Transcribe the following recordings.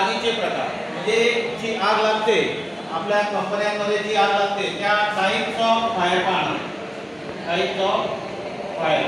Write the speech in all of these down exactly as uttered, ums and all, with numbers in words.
आगीचे प्रकार म्हणजे जी आग लागते आपल्या कंपन्यांमध्ये जी आग लागते त्या टाइप्स ऑफ फायर पाहणार. Types of fire.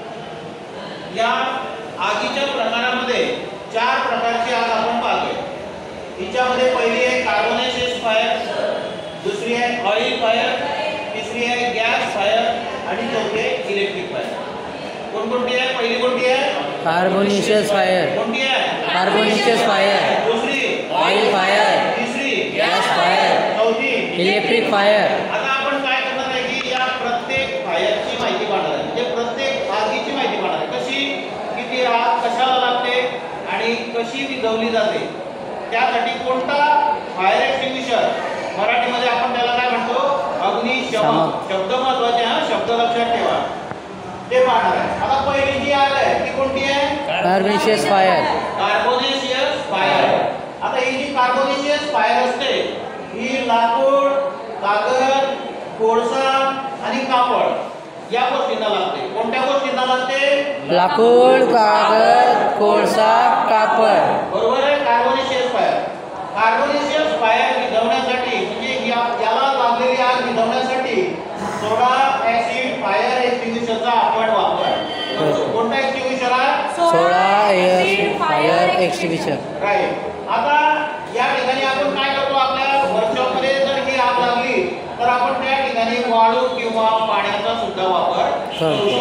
या आगीच्या प्रकारामध्ये चार प्रकारची आग आपण पाहतोय. हिच्यामध्ये पहिली आहे कार्बोनेशियस फायर, दुसरी आहे ऑइल फायर, तिसरी आहे गॅस फायर आणि चौथी आहे इलेक्ट्रिक फायर. कोणकोणती आहे? पहिली कोणती आहे? Carbonaceous fire. कोणती आहे? Carbonaceous fire. दुसरी ऑइल फायर. तिसरी गॅस फायर. चौथी इलेक्ट्रिक फायर. आता आपण काय करणार आहे की या प्रत्येक फायरची माहिती पाहणार आहे. म्हणजे प्रत्येक आगीची माहिती पाहणार आहे. कशी की ती आग कशाला लागते आणि कशी विझवली जाते. त्यासाठी कोणता फायर एक्सटिंग्विशर, मराठीमध्ये आपण त्याला काय म्हणतो? अग्निशमक. शब्द महत्त्वाचे हा, शब्द लक्षात ठेवा. ते पाहणार आहे. आता पहिली जी आग आहे ती कोणती आहे? Carbonaceous fire. Carbonaceous fire. आता ही जी कार्बोनेशियस फायर असते ही लाकूड, कागद, कोळसा आणि कापड या गोष्टींना लागते. कोणत्या गोष्टींना लागते? लाकूड, कागद, कोळसा, कापड. बरोबर आहे. Carbonaceous fire. कार्बोनेशियस फायर विझवण्यासाठी म्हणजे याला लागलेली आग विझवण्यासाठी सोडा ऍसिड फायर एक्सटिंग्विशरचा आपण वापर करतो. कोणता एक्सटिंग्विशर आहे? Soda acid fire extinguisher. Right. आता या ठिकाणी आपण काय करतो? आपल्या वर्कशॉपमध्ये जर ही आग लागली तर आपण त्या ठिकाणी वाळू किंवा पाण्याचा सुद्धा वापर करतो.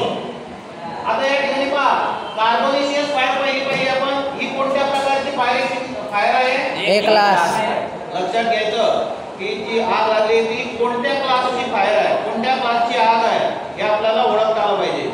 आता या ठिकाणी पहा, कार्बोनेशियस फायर पहिली पहिली आपण ही कोणत्या प्रकारची फायर फायर आहे? A class. लक्षात घ्यायचं की जी आग लागली ती कोणत्या क्लासची फायर आहे, कोणत्या क्लासची आग आहे हे आपल्याला ओळखता आलं पाहिजे.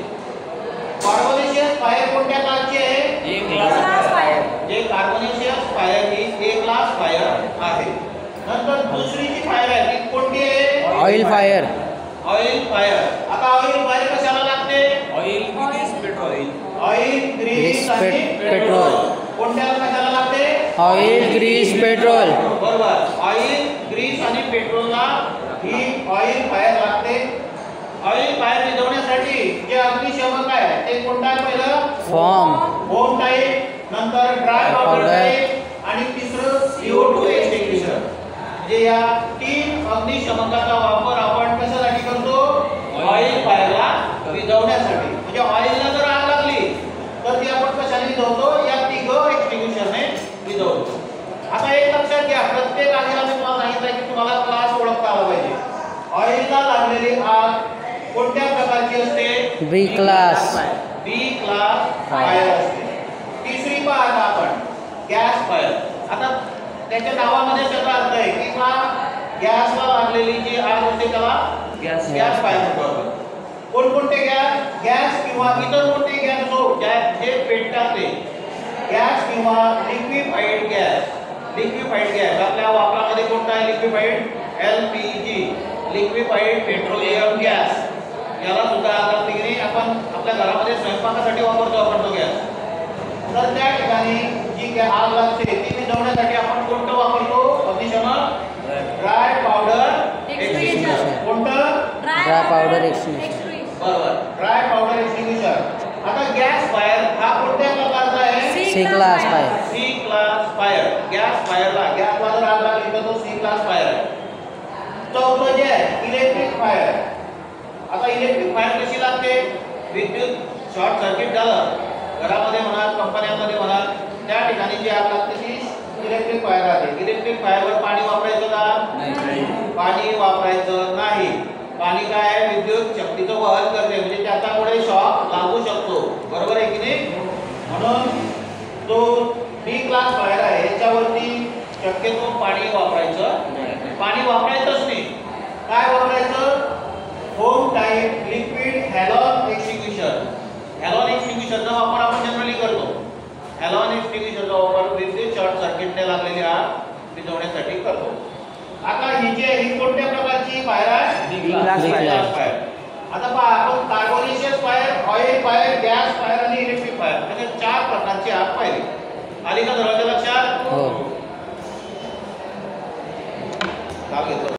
कार्बोनेशियस फायर कोणत्या क्लासची आहे? A class fire. जे कार्बोनेशियस फायर ही ए क्लास फायर आहे. नंतर दुसरी जी फायर आहे ती कोणती आहे? Oil fire. Oil fire. आता ऑइल फायर कशाला लागते? Oil grease petrol. Oil grease आणि पेट्रोल. कोणत्या कशाला लागते? Oil grease petrol. बरोबर. ऑइल ग्रीस आणि पेट्रोलला ही ऑइल फायर लागते. ऑइल फायर विझवण्यासाठी जे अग्निशमक आहे ते कोणतं आहे? पहिलं फॉर्म. फोम टाइप, नंतर ड्राय पावडर टाइप आणि तिसरं सी ओ टू एक्सटिंग्विशर. जे या तीन अग्निशमकाचा वापर आपण कशासाठी करतो? ऑइल फायरला विझवण्यासाठी. म्हणजे ऑइलला जर आग लागली तर ती आपण कशाने विझवतो? या तिघ एक्सटिंग्विशरने विझवतो. आता एक लक्षात घ्या, प्रत्येक आगीला मी तुम्हाला सांगितलं की तुम्हाला क्लास ओळखता आला पाहिजे. ऑइलला लागलेली आग कोणत्या प्रकारची असते? B class. B class fire असते. तिसरी पाहता आपण गॅस फायर. आता त्याच्या नावामध्ये त्याचा अर्थ आहे की हा गॅसला लागलेली जी आग असते त्याला गॅस गॅस फायर म्हणतो आपण. कोणकोणते गॅस? गॅस किंवा इतर कोणते गॅस असो गॅस जे पेटतात ते गॅस किंवा लिक्विफाईड गॅस. लिक्विफाईड गॅस आपल्या वापरामध्ये कोणता आहे? Liquefied L P G, liquefied petroleum gas. याला सुद्धा आग लागते की नाही? आपण आपल्या घरामध्ये स्वयंपाकासाठी वापरतो आपण तो गॅस. तर त्या ठिकाणी जी आग लागते ती विझवण्यासाठी आपण कोणतं वापरतो? अग्निशमक ड्राय पावडर एक्सटिंग्विशर. कोणतं? Dry powder extinguisher. बरोबर. Dry powder extinguisher. आता गॅस फायर हा कोणत्या प्रकारचा आहे? C class fire. C class fire. गॅस फायरला गॅसला जर आग लागली तर तो सी क्लास फायर आहे. चौथं जे आहे इलेक्ट्रिक फायर. आता इलेक्ट्रिक फायर कशी लागते? विद्युत शॉर्ट सर्किट झालं घरामध्ये म्हणा, कंपन्यांमध्ये म्हणा, त्या ठिकाणी जी आग लागते ती इलेक्ट्रिक फायर आहे. इलेक्ट्रिक फायरवर पाणी वापरायचं का? नाही. पाणी वापरायचं नाही. पाणी काय आहे? विद्युत शक्तीचं वहन करते म्हणजे त्याच्यामुळे शॉक लागू शकतो. बरोबर आहे की नाही? म्हणून तो बी क्लास फायर आहे याच्यावरती शक्यतो पाणी वापरायचं पाणी वापरायचंच नाही. काय वापरायचं? Foam type liquid halon extinguisher. Halon एक्सटिंग्विशरचा वापर आपण जनरली करतो. हॅलॉन एक्सटिंग्विशरचा वापर विद्युत शॉर्ट सर्किटने लागलेली आग विझवण्यासाठी करतो. आता ही जी आहे ही कोणत्या प्रकारची फायर आहे? B class fire. आता पहा, आपण carbonaceous fire, oil fire, gas fire आणि इलेक्ट्रिक फायर अशा चार प्रकारची आग पाहिली. आली का दरवाजा लक्षात? हो.